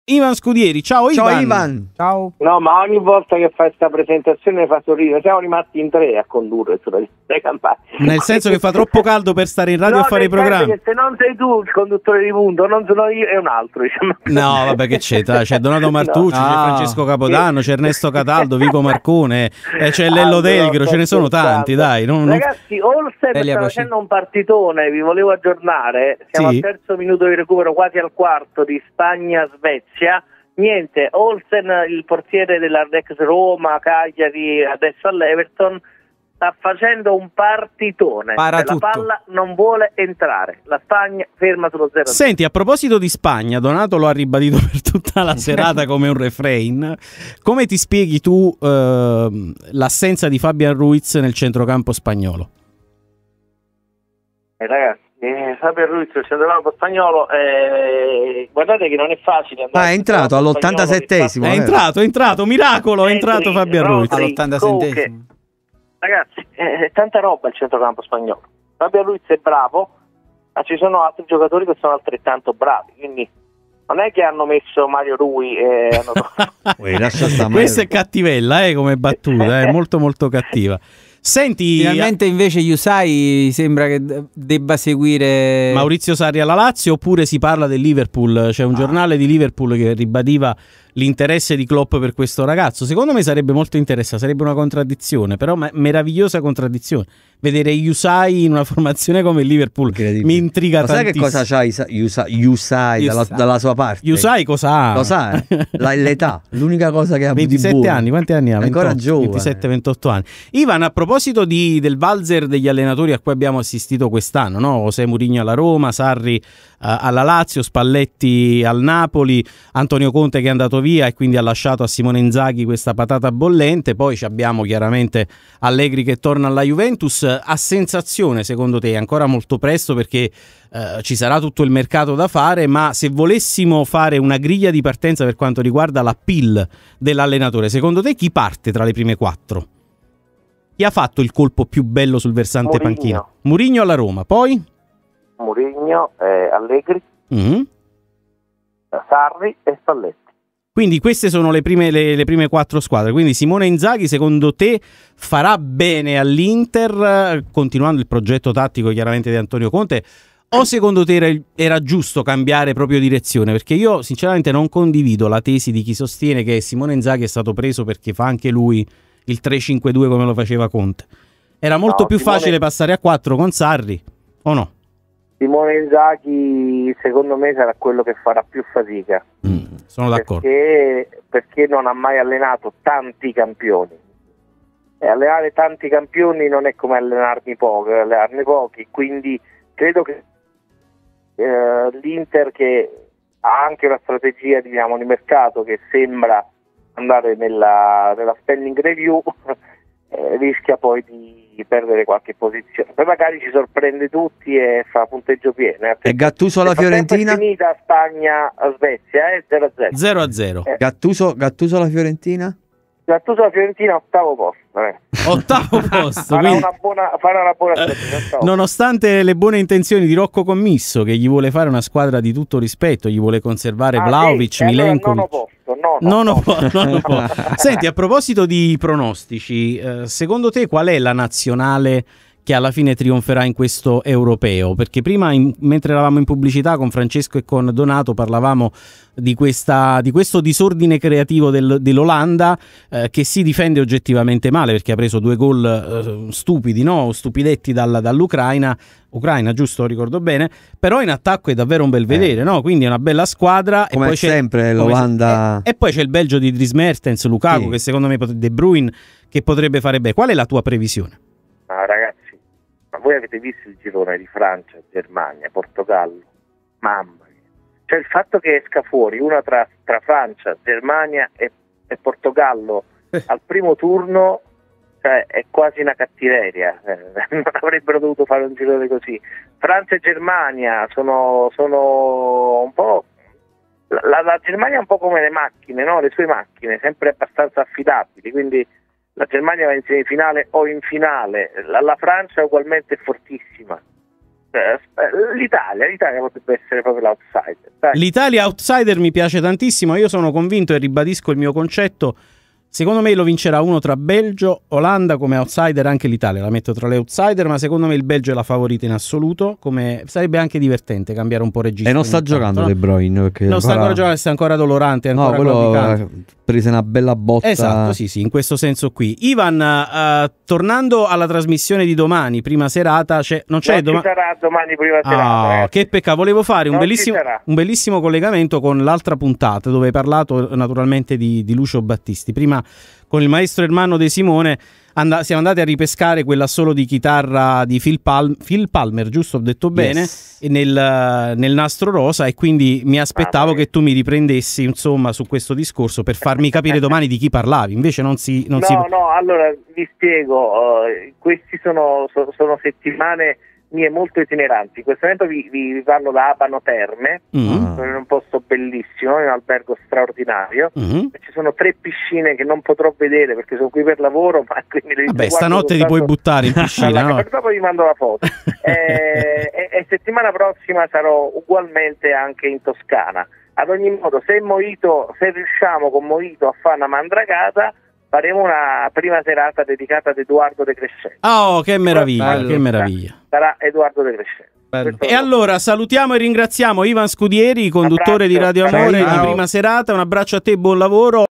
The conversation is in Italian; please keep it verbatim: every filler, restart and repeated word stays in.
Ivan Scudieri. Ciao Ivan. Ciao Ivan. Ciao. No, ma ogni volta che fai questa presentazione mi fa sorridere. Siamo rimasti in tre a condurre sulla campagna. Nel senso che fa troppo caldo per stare in radio no, a fare i programmi. Che se non sei tu il conduttore di Punto, non sono io, è un altro. Diciamo. No, vabbè, che c'è? C'è Donato Martucci, no. C'è Francesco Capodanno, c'è Ernesto Cataldo, Vico Marcone, e c'è Lello ah, Delgro, no, ce ne sono tanti, dai. Non, Ragazzi, Olsen sta facendo un partitone, vi volevo aggiornare. Siamo sì. al terzo minuto di recupero, quasi al quarto, di Spagna-Svezia. Niente, Olsen, il portiere dell'Ardex Roma, Cagliari, adesso all'Everton, sta facendo un partitone. Para la tutto. palla non vuole entrare. La Spagna ferma sullo zero. Senti, a proposito di Spagna, Donato lo ha ribadito per tutta la serata come un refrain. Come ti spieghi tu eh, l'assenza di Fabian Ruiz nel centrocampo spagnolo? Eh, ragazzi. Eh, Fabio Ruiz, il centrocampo spagnolo, eh, guardate che non è facile andare. Ah, è entrato all'ottantasettesimo. È entrato, è entrato, miracolo, è entrato Fabio Ruiz all'ottantasettesimo. Ragazzi, è, è tanta roba il centrocampo spagnolo. Fabio Ruiz è bravo, ma ci sono altri giocatori che sono altrettanto bravi, quindi non è che hanno messo Mario Rui e hanno... Uè, lascia stare. Questa è cattivella, eh, come battuta, è molto molto cattiva. Senti, finalmente invece Yusai sembra che debba seguire Maurizio Sarri alla Lazio, oppure si parla del Liverpool. C'è un ah. giornale di Liverpool che ribadiva l'interesse di Klopp per questo ragazzo. Secondo me sarebbe molto interessante, sarebbe una contraddizione, però ma- meravigliosa contraddizione. Vedere Yusai in una formazione come il Liverpool mi intriga ma tantissimo. Sai che cosa c'ha Isa- Yusai, Yusai dalla, dalla sua parte? Yusai cosa ha? Lo sa, la, l'età, l'unica cosa che ha ventisette anni, quanti anni ha? Ancora giovane. ventisette ventotto anni. Ivan, a proposito di, del valzer degli allenatori a cui abbiamo assistito quest'anno, no? José Mourinho alla Roma, Sarri uh, alla Lazio, Spalletti al Napoli, Antonio Conte che è andato via e quindi ha lasciato a Simone Inzaghi questa patata bollente. Poi abbiamo chiaramente Allegri che torna alla Juventus. A sensazione, secondo te, è ancora molto presto perché uh, ci sarà tutto il mercato da fare, ma se volessimo fare una griglia di partenza per quanto riguarda l'appeal dell'allenatore, secondo te chi parte tra le prime quattro? Chi ha fatto il colpo più bello sul versante Mourinho. panchina? Mourinho alla Roma, poi? Mourinho, eh, Allegri, Mm-hmm. Sarri e Spalletti. Quindi queste sono le prime, le, le prime quattro squadre. Quindi Simone Inzaghi, secondo te, farà bene all'Inter, continuando il progetto tattico chiaramente di Antonio Conte, o secondo te era, era giusto cambiare proprio direzione? Perché io sinceramente non condivido la tesi di chi sostiene che Simone Inzaghi è stato preso perché fa anche lui il tre cinque due come lo faceva Conte. Era molto no, più Simone... facile passare a quattro con Sarri, o no? Simone Inzaghi secondo me sarà quello che farà più fatica. Mm, sono d'accordo. Perché, perché non ha mai allenato tanti campioni. E allenare tanti campioni non è come allenarne pochi, allenarne pochi. Quindi credo che eh, l'Inter, che ha anche una strategia, diciamo, di mercato che sembra andare nella, nella spending review, eh, rischia poi di perdere qualche posizione. Poi magari ci sorprende tutti e fa punteggio pieno. Eh. E Gattuso alla Fiorentina? È finita Spagna a Svezia, eh, zero a zero. zero a zero. Eh. Gattuso, Gattuso alla Fiorentina? Gattuso alla Fiorentina ottavo posto. Eh. Ottavo posto. farà, quindi... una buona, farà una buona stagione. Nonostante le buone intenzioni di Rocco Commisso, che gli vuole fare una squadra di tutto rispetto, gli vuole conservare ah, Vlahovic, sì, Milenkovic. Allora posto. No, no, non no. Po- non po- Senti, a proposito di pronostici, eh, secondo te qual è la nazionale che alla fine trionferà in questo europeo? Perché prima, in, mentre eravamo in pubblicità con Francesco e con Donato, parlavamo di, questa, di questo disordine creativo del, dell'Olanda, eh, che si difende oggettivamente male perché ha preso due gol eh, stupidi, no? stupidetti dalla, dall'Ucraina, Ucraina, giusto? Ricordo bene, però in attacco è davvero un bel vedere, eh. no? Quindi è una bella squadra. Come e poi sempre c'è, l'Olanda... E, e poi c'è il Belgio di Dries Mertens, Lukaku, sì. che secondo me De Bruyne, che potrebbe fare bene. Qual è la tua previsione? Ah, ragazzi, ma voi avete visto il girone di Francia, Germania, Portogallo? Mamma mia. Cioè il fatto che esca fuori una tra, tra Francia, Germania e, e Portogallo eh. al primo turno, cioè, è quasi una cattiveria. Eh, non avrebbero dovuto fare un girone così. Francia e Germania sono, sono un po'... La, la Germania è un po' come le macchine, no? Le sue macchine, sempre abbastanza affidabili, quindi la Germania va in semifinale o in finale. La, la Francia ugualmente è fortissima. eh, l'Italia, l'Italia potrebbe essere proprio l'outsider. Dai. L'Italia outsider mi piace tantissimo, io sono convinto e ribadisco il mio concetto. Secondo me lo vincerà uno tra Belgio, Olanda come outsider, anche l'Italia la metto tra le outsider, ma secondo me il Belgio è la favorita in assoluto, come sarebbe anche divertente cambiare un po' registro. E non sta giocando tanto, De Bruyne perché non sta farà... ancora giocando, sta ancora dolorante, è No, ancora quello claudicante. ha preso una bella botta. Esatto, sì, sì, in questo senso qui. Ivan, uh, tornando alla trasmissione di domani, prima serata, c'è, non c'è non doma- ci sarà domani prima serata. Ah, ragazzi. che peccato, volevo fare un Non ci bellissimo, sarà. un bellissimo collegamento con l'altra puntata dove hai parlato naturalmente di, di Lucio Battisti. Prima con il maestro Ermanno De Simone and- siamo andati a ripescare quella solo di chitarra di Phil, Pal- Phil Palmer, giusto? Ho detto bene, Yes. e nel, nel nastro rosa, e quindi mi aspettavo Ah, che tu mi riprendessi insomma su questo discorso per farmi capire domani di chi parlavi, invece non si... Non no, si... no, allora vi spiego, uh, questi sono, so- sono settimane mie molto itineranti. In questo momento vi, vi parlo da Abano Terme, Mm. Ah. sono in un posto bellissimo, in un albergo straordinario. Mhm. Ci sono tre piscine che non potrò vedere perché sono qui per lavoro, ma quindi le Vabbè, guardo stanotte ti soltanto puoi buttare in piscina, dalla no? casa. Dopo vi mando la foto. e, e, e settimana prossima sarò ugualmente anche in Toscana. Ad ogni modo, se Mojito, se riusciamo con Mojito a fare una mandragata, faremo una prima serata dedicata ad Edoardo De Crescenti. Oh, che meraviglia, Bello. che meraviglia. Sarà Edoardo De Crescenti. Bello. Questo E allora salutiamo e ringraziamo Ivan Scudieri, conduttore abbraccio. di Radio Ciao, Amore ciao. di prima serata. Un abbraccio a te, buon lavoro.